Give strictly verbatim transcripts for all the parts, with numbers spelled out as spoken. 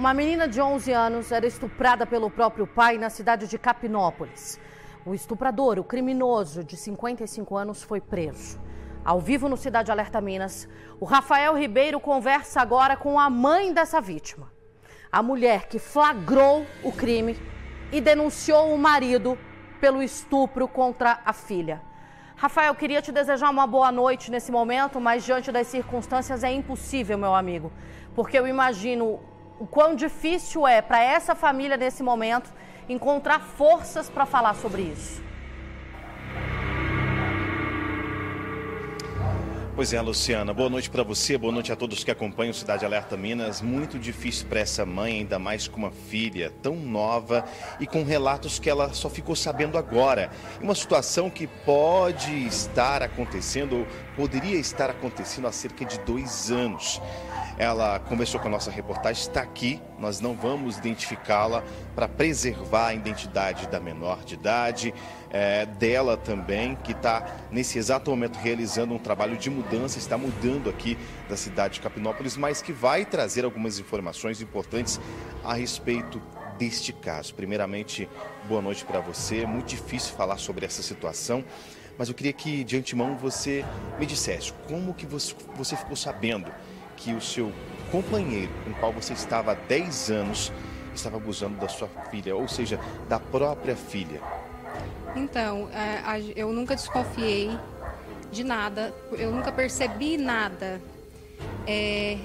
Uma menina de onze anos era estuprada pelo próprio pai na cidade de Capinópolis. O estuprador, o criminoso de cinquenta e cinco anos, foi preso. Ao vivo no Cidade Alerta Minas, o Rafael Ribeiro conversa agora com a mãe dessa vítima. A mulher que flagrou o crime e denunciou o marido pelo estupro contra a filha. Rafael, queria te desejar uma boa noite nesse momento, mas diante das circunstâncias é impossível, meu amigo. Porque eu imagino o quão difícil é para essa família nesse momento encontrar forças para falar sobre isso. Pois é, Luciana, boa noite para você, boa noite a todos que acompanham o Cidade Alerta Minas. Muito difícil para essa mãe, ainda mais com uma filha tão nova e com relatos que ela só ficou sabendo agora. Uma situação que pode estar acontecendo, ou poderia estar acontecendo há cerca de dois anos. Ela conversou com a nossa reportagem, está aqui, nós não vamos identificá-la para preservar a identidade da menor de idade, é, dela também, que está nesse exato momento realizando um trabalho de mudança, está mudando aqui da cidade de Capinópolis, mas que vai trazer algumas informações importantes a respeito deste caso. Primeiramente, boa noite para você, muito difícil falar sobre essa situação, mas eu queria que de antemão você me dissesse como que você, você ficou sabendo que o seu companheiro, com o qual você estava há dez anos, estava abusando da sua filha, ou seja, da própria filha. Então, eu nunca desconfiei de nada, eu nunca percebi nada. É,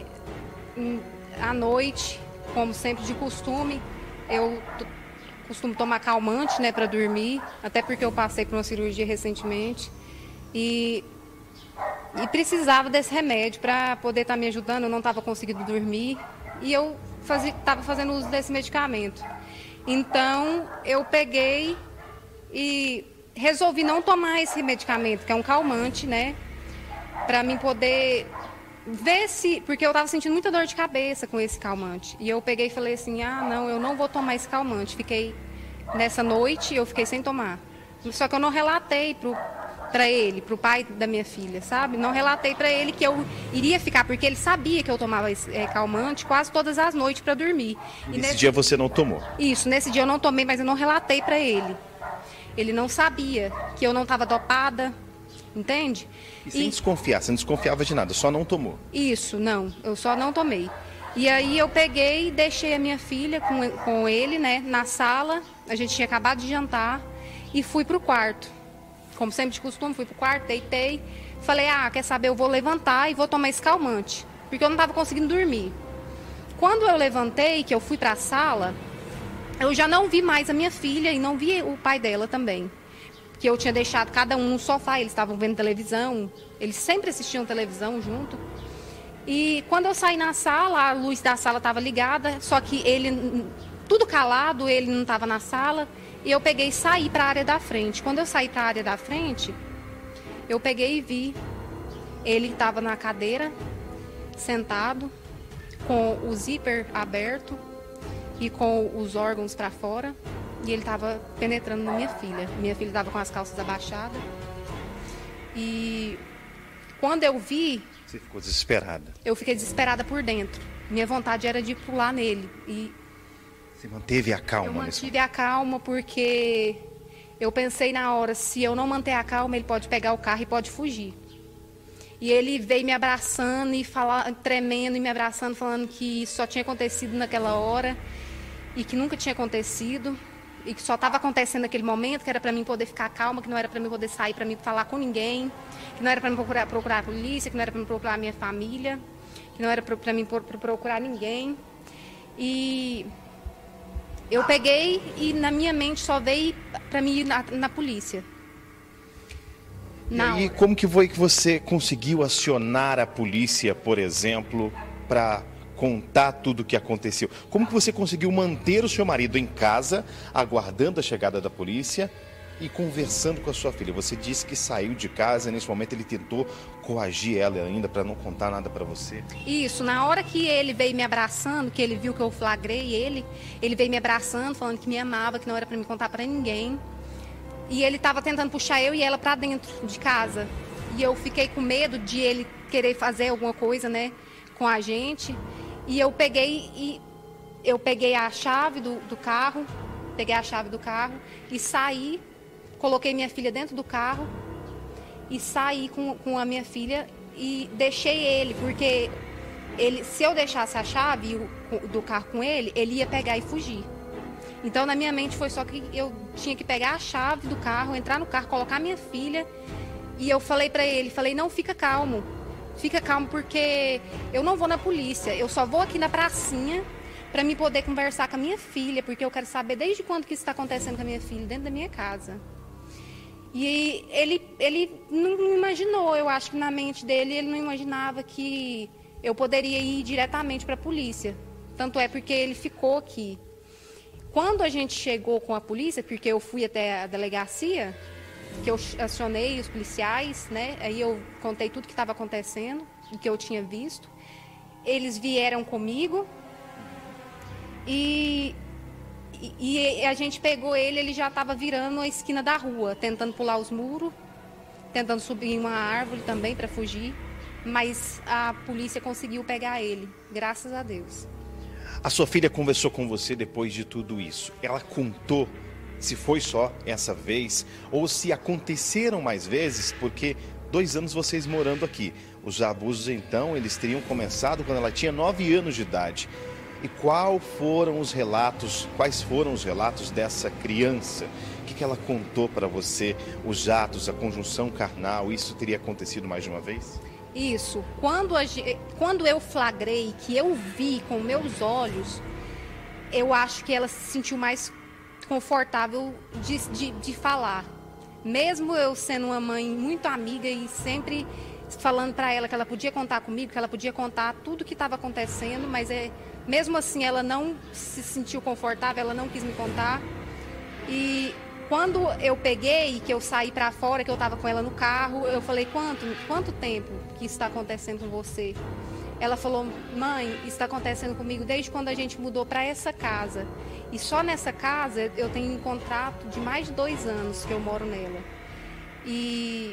à noite, como sempre de costume, eu costumo tomar calmante, né, para dormir, até porque eu passei por uma cirurgia recentemente e E precisava desse remédio para poder estar tá me ajudando, eu não estava conseguindo dormir e eu estava fazendo uso desse medicamento. Então, eu peguei e resolvi não tomar esse medicamento, que é um calmante, né? Para mim poder ver se... Porque eu estava sentindo muita dor de cabeça com esse calmante. E eu peguei e falei assim, ah, não, eu não vou tomar esse calmante. Fiquei nessa noite, eu fiquei sem tomar. Só que eu não relatei pro para ele, para o pai da minha filha, sabe? Não relatei para ele que eu iria ficar, porque ele sabia que eu tomava esse, é, calmante quase todas as noites para dormir. E nesse, nesse dia você não tomou? Isso, nesse dia eu não tomei, mas eu não relatei para ele. Ele não sabia que eu não estava dopada, entende? E sem e... desconfiar, você não desconfiava de nada, só não tomou? Isso, não, eu só não tomei. E aí eu peguei e deixei a minha filha com, com ele, né, na sala, a gente tinha acabado de jantar e fui para o quarto. Como sempre de costume, fui pro quarto, deitei, falei, ah, quer saber, eu vou levantar e vou tomar esse calmante, porque eu não estava conseguindo dormir. Quando eu levantei, que eu fui para a sala, eu já não vi mais a minha filha e não vi o pai dela também, que eu tinha deixado cada um no sofá, eles estavam vendo televisão, eles sempre assistiam televisão junto. E quando eu saí na sala, a luz da sala estava ligada, só que ele, tudo calado, ele não estava na sala. E eu peguei e saí para a área da frente. Quando eu saí para a área da frente, eu peguei e vi. Ele estava na cadeira, sentado, com o zíper aberto e com os órgãos para fora. E ele estava penetrando na minha filha. Minha filha estava com as calças abaixadas. E quando eu vi... Você ficou desesperada? Eu fiquei desesperada por dentro. Minha vontade era de pular nele e... Você manteve a calma? Eu mantive a calma porque eu pensei na hora, se eu não manter a calma, ele pode pegar o carro e pode fugir. E ele veio me abraçando e falar, tremendo e me abraçando, falando que isso só tinha acontecido naquela hora e que nunca tinha acontecido e que só estava acontecendo naquele momento, que era para mim poder ficar calma, que não era para mim poder sair, para mim falar com ninguém, que não era para mim procurar, procurar a polícia, que não era para mim procurar a minha família, que não era para mim procurar ninguém. E... eu peguei e na minha mente só veio para mim ir na, na polícia. Na e aí, como que foi que você conseguiu acionar a polícia, por exemplo, para contar tudo o que aconteceu? Como que você conseguiu manter o seu marido em casa, aguardando a chegada da polícia e conversando com a sua filha? Você disse que saiu de casa e nesse momento ele tentou coagir ela ainda para não contar nada para você. Isso, na hora que ele veio me abraçando, que ele viu que eu flagrei ele, ele veio me abraçando, falando que me amava, que não era para me contar para ninguém. E ele estava tentando puxar eu e ela para dentro de casa. E eu fiquei com medo de ele querer fazer alguma coisa, né, com a gente. E eu peguei e eu peguei a chave do, do carro, peguei a chave do carro e saí, coloquei minha filha dentro do carro e saí com, com a minha filha e deixei ele, porque ele, se eu deixasse a chave do carro com ele, ele ia pegar e fugir. Então, na minha mente foi só que eu tinha que pegar a chave do carro, entrar no carro, colocar minha filha. E eu falei pra ele, falei, não, fica calmo. Fica calmo porque eu não vou na polícia. Eu só vou aqui na pracinha pra me poder conversar com a minha filha, porque eu quero saber desde quando que isso está acontecendo com a minha filha dentro da minha casa. E ele, ele não imaginou, eu acho que na mente dele, ele não imaginava que eu poderia ir diretamente pra polícia. Tanto é porque ele ficou aqui. Quando a gente chegou com a polícia, porque eu fui até a delegacia, que eu acionei os policiais, né? Aí eu contei tudo que estava acontecendo, o que eu tinha visto. Eles vieram comigo e, e, e a gente pegou ele, ele já estava virando a esquina da rua, tentando pular os muros, tentando subir em uma árvore também para fugir, mas a polícia conseguiu pegar ele, graças a Deus. A sua filha conversou com você depois de tudo isso. Ela contou se foi só essa vez ou se aconteceram mais vezes, porque dois anos vocês morando aqui. Os abusos, então, eles teriam começado quando ela tinha nove anos de idade. E qual foram os relatos, quais foram os relatos dessa criança? O que, que ela contou para você? Os atos, a conjunção carnal, isso teria acontecido mais de uma vez? Isso. Quando, a, quando eu flagrei, que eu vi com meus olhos, eu acho que ela se sentiu mais confortável de, de, de falar. Mesmo eu sendo uma mãe muito amiga e sempre falando para ela que ela podia contar comigo, que ela podia contar tudo que estava acontecendo, mas é, mesmo assim ela não se sentiu confortável, ela não quis me contar. E quando eu peguei, que eu saí para fora, que eu estava com ela no carro, eu falei, quanto, quanto tempo que isso está acontecendo com você? Ela falou, mãe, isso está acontecendo comigo desde quando a gente mudou para essa casa. E só nessa casa eu tenho um contrato de mais de dois anos que eu moro nela. E...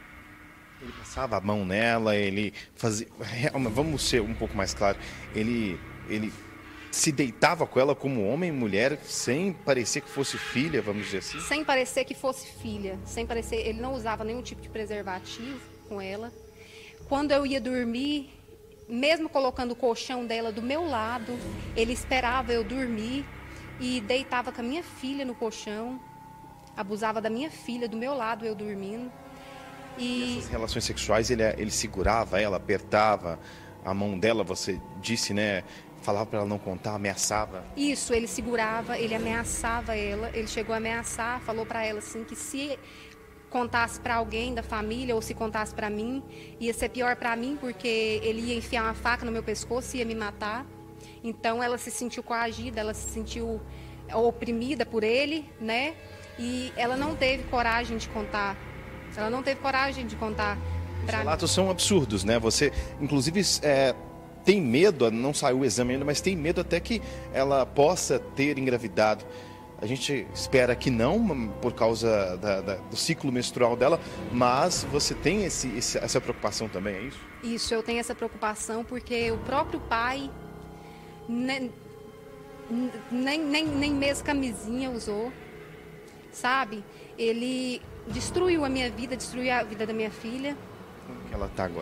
Ele passava a mão nela, ele fazia... Vamos ser um pouco mais claro. Ele, ele se deitava com ela como homem e mulher, sem parecer que fosse filha, vamos dizer assim? Sem parecer que fosse filha. Sem parecer... Ele não usava nenhum tipo de preservativo com ela. Quando eu ia dormir... Mesmo colocando o colchão dela do meu lado, ele esperava eu dormir e deitava com a minha filha no colchão, abusava da minha filha do meu lado, eu dormindo. E essas relações sexuais, ele, ele segurava ela, apertava a mão dela, você disse, né? Falava para ela não contar, ameaçava. Isso, ele segurava, ele ameaçava ela, ele chegou a ameaçar, falou para ela assim que se contasse para alguém da família ou se contasse para mim, ia ser pior para mim, porque ele ia enfiar uma faca no meu pescoço e ia me matar. Então ela se sentiu coagida, ela se sentiu oprimida por ele, né? E ela não teve coragem de contar. Ela não teve coragem de contar para mim. Os relatos são absurdos, né? Você, inclusive, é, tem medo, não saiu o exame ainda, mas tem medo até que ela possa ter engravidado. A gente espera que não, por causa da, da, do ciclo menstrual dela, mas você tem esse, esse, essa preocupação também, é isso? Isso, eu tenho essa preocupação porque o próprio pai nem, nem, nem, nem mesmo camisinha usou, sabe? Ele destruiu a minha vida, destruiu a vida da minha filha. Como que ela está agora?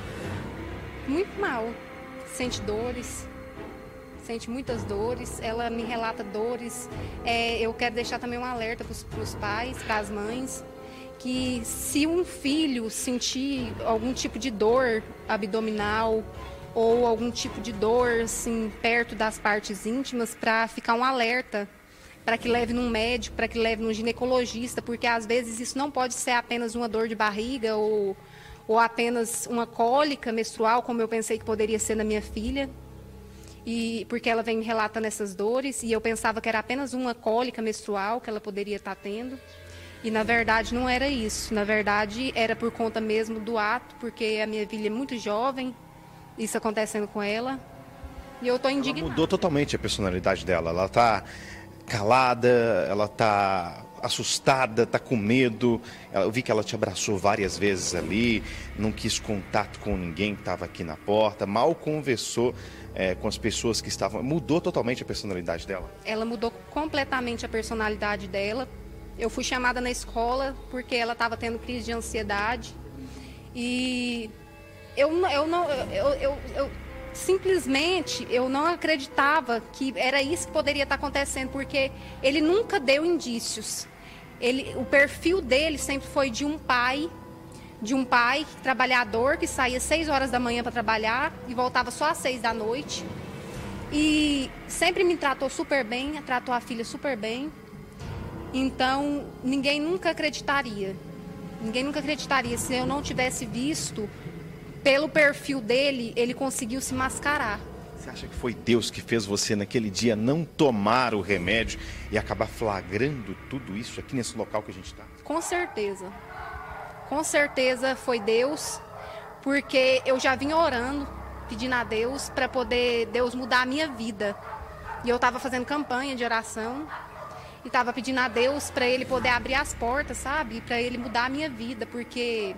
Muito mal, sente dores. Sente muitas dores, ela me relata dores. É, eu quero deixar também um alerta para os pais, para as mães, que se um filho sentir algum tipo de dor abdominal ou algum tipo de dor assim, perto das partes íntimas, para ficar um alerta, para que leve num médico, para que leve num ginecologista, porque às vezes isso não pode ser apenas uma dor de barriga ou, ou apenas uma cólica menstrual, como eu pensei que poderia ser na minha filha. E porque ela vem relatando essas dores e eu pensava que era apenas uma cólica menstrual que ela poderia estar tendo. E na verdade não era isso, na verdade era por conta mesmo do ato, porque a minha filha é muito jovem, isso acontecendo com ela. E eu estou indignada. Ela mudou totalmente a personalidade dela, ela está calada, ela está assustada, está com medo. Eu vi que ela te abraçou várias vezes ali, não quis contato com ninguém que estava aqui na porta, mal conversou. é, com as pessoas que estavam... Mudou totalmente a personalidade dela? Ela mudou completamente a personalidade dela. Eu fui chamada na escola porque ela estava tendo crise de ansiedade. E eu, eu não... Eu, eu, eu, simplesmente, eu não acreditava que era isso que poderia estar acontecendo, porque ele nunca deu indícios. Ele, o perfil dele sempre foi de um pai, de um pai trabalhador que saía às seis horas da manhã para trabalhar e voltava só às seis da noite. E sempre me tratou super bem, tratou a filha super bem. Então, ninguém nunca acreditaria. Ninguém nunca acreditaria se eu não tivesse visto. Pelo perfil dele, ele conseguiu se mascarar. Você acha que foi Deus que fez você naquele dia não tomar o remédio e acabar flagrando tudo isso aqui nesse local que a gente está? Com certeza. Com certeza foi Deus, porque eu já vinha orando, pedindo a Deus para poder Deus mudar a minha vida. E eu estava fazendo campanha de oração e estava pedindo a Deus para Ele poder abrir as portas, sabe? Para Ele mudar a minha vida, porque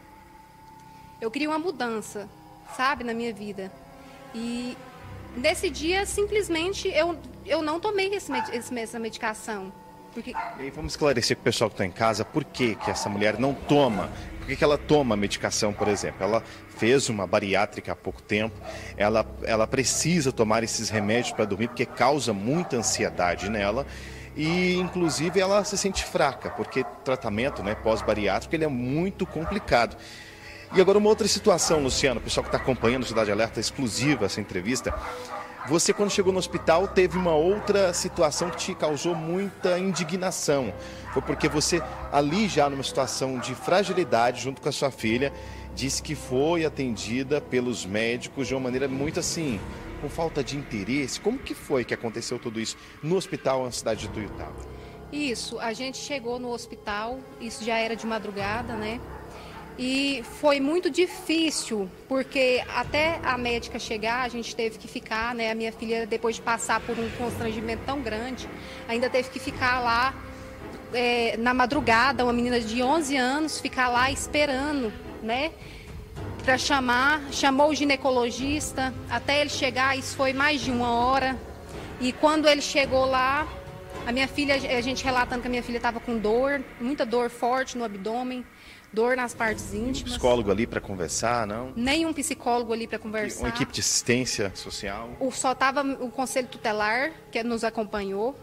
eu queria uma mudança, sabe, na minha vida. E nesse dia, simplesmente, eu, eu não tomei esse, esse, essa medicação. Porque... E aí vamos esclarecer com o pessoal que está em casa por que, que essa mulher não toma. Por que, que ela toma medicação, por exemplo? Ela fez uma bariátrica há pouco tempo, ela, ela precisa tomar esses remédios para dormir porque causa muita ansiedade nela. E, inclusive, ela se sente fraca, porque o tratamento, né, pós-bariátrico ele é muito complicado. E agora uma outra situação, Luciano, o pessoal que está acompanhando Cidade Alerta, exclusiva essa entrevista. Você, quando chegou no hospital, teve uma outra situação que te causou muita indignação. Foi porque você, ali já numa situação de fragilidade, junto com a sua filha, disse que foi atendida pelos médicos de uma maneira muito assim, com falta de interesse. Como que foi que aconteceu tudo isso no hospital na cidade de Tuiutaba? Isso, a gente chegou no hospital, isso já era de madrugada, né? E foi muito difícil, porque até a médica chegar, a gente teve que ficar, né? A minha filha, depois de passar por um constrangimento tão grande, ainda teve que ficar lá é, na madrugada, uma menina de onze anos, ficar lá esperando, né? Para chamar, chamou o ginecologista, até ele chegar, isso foi mais de uma hora. E quando ele chegou lá, a minha filha, a gente relatando que a minha filha estava com dor, muita dor forte no abdômen, dor nas partes íntimas. Um psicólogo ali para conversar, não? Nenhum psicólogo ali para conversar. Uma equipe de assistência social? O, só estava o conselho tutelar, que nos acompanhou.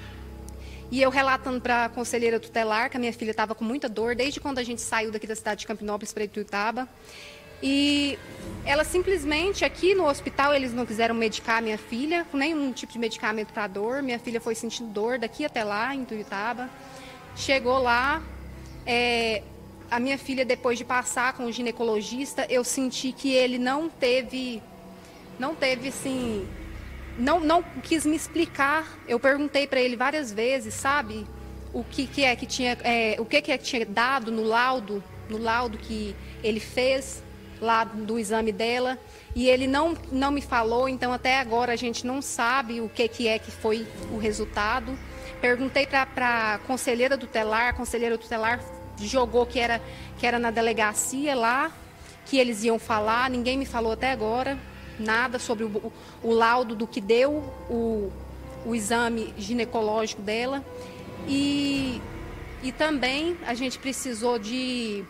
E eu relatando para a conselheira tutelar que a minha filha estava com muita dor, desde quando a gente saiu daqui da cidade de Campinópolis para Ituiutaba. E ela simplesmente, aqui no hospital, eles não quiseram medicar a minha filha, com nenhum tipo de medicamento para dor. Minha filha foi sentindo dor daqui até lá, em Ituiutaba. Chegou lá, é... a minha filha, depois de passar com o ginecologista, eu senti que ele não teve, não teve, assim, não, não quis me explicar. Eu perguntei para ele várias vezes, sabe, o que, que é que tinha, é, o que, que é que tinha dado no laudo, no laudo que ele fez lá do exame dela, e ele não, não me falou. Então até agora a gente não sabe o que, que é que foi o resultado. Perguntei para a conselheira tutelar, a conselheira tutelar jogou que era, que era na delegacia lá, que eles iam falar. Ninguém me falou até agora nada sobre o, o laudo do que deu o, o exame ginecológico dela. E, e também a gente precisou de,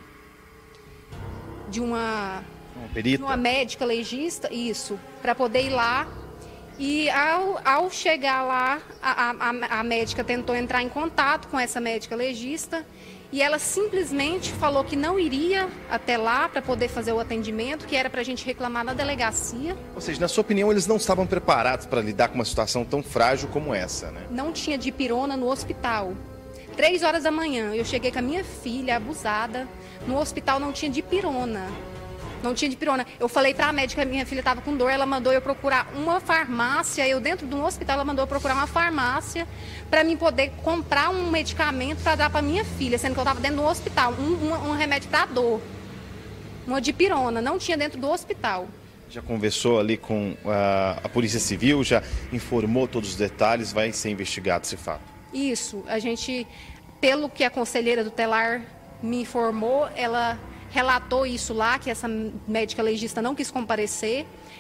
de uma, uma, uma médica legista, isso, para poder ir lá. E ao, ao chegar lá, a, a, a médica tentou entrar em contato com essa médica legista. E ela simplesmente falou que não iria até lá para poder fazer o atendimento, que era para a gente reclamar na delegacia. Ou seja, na sua opinião, eles não estavam preparados para lidar com uma situação tão frágil como essa, né? Não tinha dipirona no hospital. Três horas da manhã, eu cheguei com a minha filha abusada. No hospital não tinha dipirona. Não tinha dipirona. Eu falei para a médica que minha filha estava com dor, ela mandou eu procurar uma farmácia. Eu, dentro de um hospital, ela mandou eu procurar uma farmácia para mim poder comprar um medicamento para dar para minha filha, sendo que eu estava dentro do hospital. Um, um, um remédio para dor. Uma dipirona. Não tinha dentro do hospital. Já conversou ali com a, a Polícia Civil, já informou todos os detalhes, vai ser investigado esse fato? Isso. A gente, pelo que a conselheira tutelar me informou, ela relatou isso lá, que essa médica legista não quis comparecer.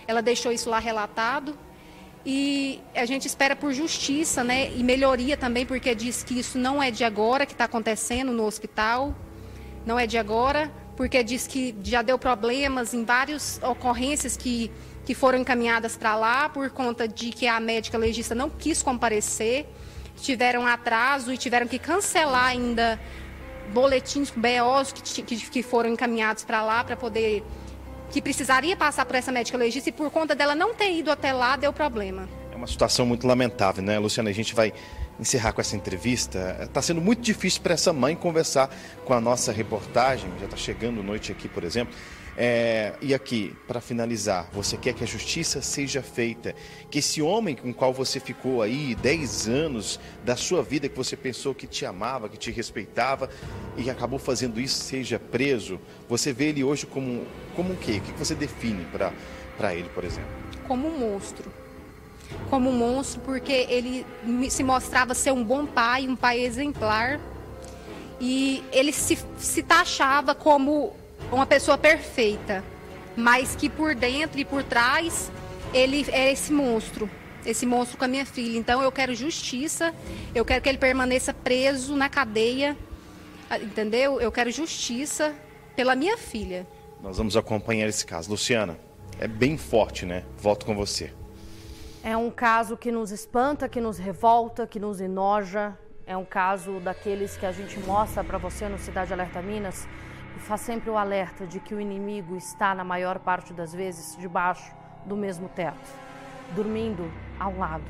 ela deixou isso lá relatado. E a gente espera por justiça, né, e melhoria também, porque diz que isso não é de agora que está acontecendo no hospital, não é de agora, porque diz que já deu problemas em várias ocorrências que, que foram encaminhadas para lá, por conta de que a médica legista não quis comparecer, tiveram atraso e tiveram que cancelar ainda boletins B Os que, que, que foram encaminhados para lá, para poder... que precisaria passar por essa médica legista, e por conta dela não ter ido até lá, deu problema. É uma situação muito lamentável, né, Luciana? A gente vai encerrar com essa entrevista. Está sendo muito difícil para essa mãe conversar com a nossa reportagem, já está chegando noite aqui, por exemplo. É, e aqui, para finalizar, você quer que a justiça seja feita, que esse homem com o qual você ficou aí dez anos da sua vida, que você pensou que te amava, que te respeitava e acabou fazendo isso, seja preso. Você vê ele hoje como, como o quê? O que você define para ele, por exemplo? Como um monstro. Como um monstro, porque ele se mostrava ser um bom pai, um pai exemplar, e ele se, se taxava como uma pessoa perfeita, mas que por dentro e por trás ele é esse monstro, esse monstro com a minha filha. Então eu quero justiça, eu quero que ele permaneça preso na cadeia, entendeu? Eu quero justiça pela minha filha. Nós vamos acompanhar esse caso. Luciana, é bem forte, né? Volto com você. É um caso que nos espanta, que nos revolta, que nos enoja. É um caso daqueles que a gente mostra para você no Cidade Alerta Minas e faz sempre o alerta de que o inimigo está, na maior parte das vezes, debaixo do mesmo teto, dormindo ao lado.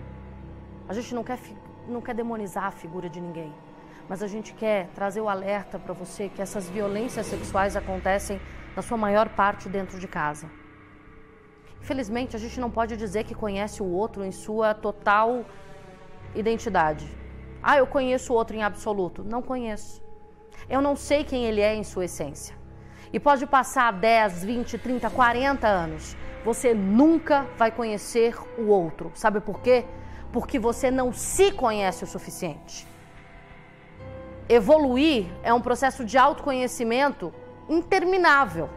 A gente não quer, não quer demonizar a figura de ninguém, mas a gente quer trazer o alerta para você que essas violências sexuais acontecem, na sua maior parte, dentro de casa. Infelizmente, a gente não pode dizer que conhece o outro em sua total identidade. Ah, eu conheço o outro em absoluto. Não conheço. Eu não sei quem ele é em sua essência. E pode passar dez, vinte, trinta, quarenta anos. Você nunca vai conhecer o outro. Sabe por quê? Porque você não se conhece o suficiente. Evoluir é um processo de autoconhecimento interminável.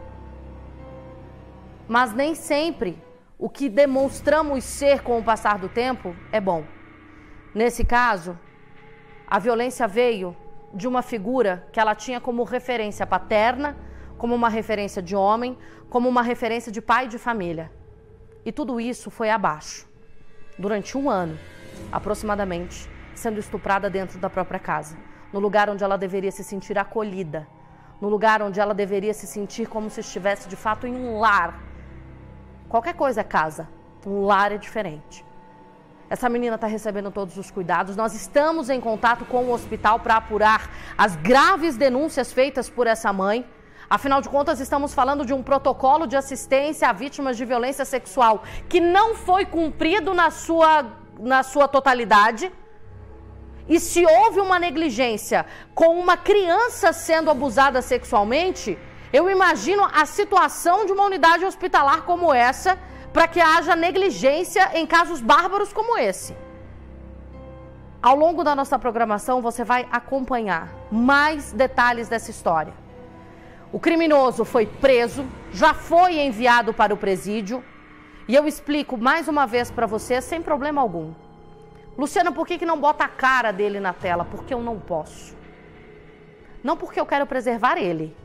Mas nem sempre o que demonstramos ser com o passar do tempo é bom. Nesse caso, a violência veio de uma figura que ela tinha como referência paterna, como uma referência de homem, como uma referência de pai de família. E tudo isso foi abaixo. Durante um ano, aproximadamente, sendo estuprada dentro da própria casa, no lugar onde ela deveria se sentir acolhida, no lugar onde ela deveria se sentir como se estivesse de fato em um lar. Qualquer coisa é casa, um lar é diferente. Essa menina está recebendo todos os cuidados. Nós estamos em contato com o hospital para apurar as graves denúncias feitas por essa mãe. Afinal de contas, estamos falando de um protocolo de assistência a vítimas de violência sexual que não foi cumprido na sua, na sua totalidade. E se houve uma negligência com uma criança sendo abusada sexualmente, eu imagino a situação de uma unidade hospitalar como essa, para que haja negligência em casos bárbaros como esse. Ao longo da nossa programação, você vai acompanhar mais detalhes dessa história. O criminoso foi preso, já foi enviado para o presídio, e eu explico mais uma vez para você, sem problema algum. Luciana, por que que não bota a cara dele na tela? Porque eu não posso. Não porque eu quero preservar ele.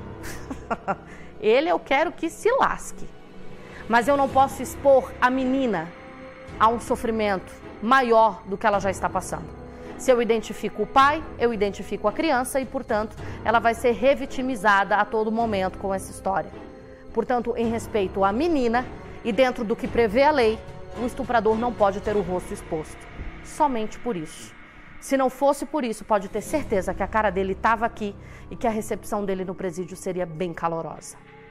Ele eu quero que se lasque. Mas eu não posso expor a menina a um sofrimento maior do que ela já está passando. Se eu identifico o pai, eu identifico a criança e, portanto, ela vai ser revitimizada a todo momento com essa história. Portanto, em respeito à menina e dentro do que prevê a lei, o estuprador não pode ter o rosto exposto. Somente por isso. Se não fosse por isso, pode ter certeza que a cara dele estava aqui e que a recepção dele no presídio seria bem calorosa.